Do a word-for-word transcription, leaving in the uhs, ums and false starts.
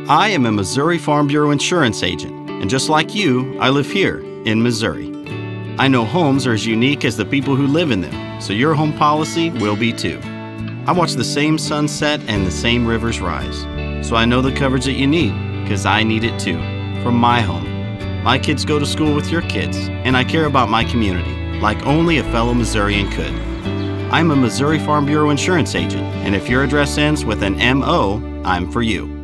I am a Missouri Farm Bureau insurance agent, and just like you, I live here in Missouri. I know homes are as unique as the people who live in them, so your home policy will be too. I watch the same sunset and the same rivers rise, so I know the coverage that you need, because I need it too, from my home. My kids go to school with your kids, and I care about my community, like only a fellow Missourian could. I'm a Missouri Farm Bureau insurance agent, and if your address ends with an M O, I'm for you.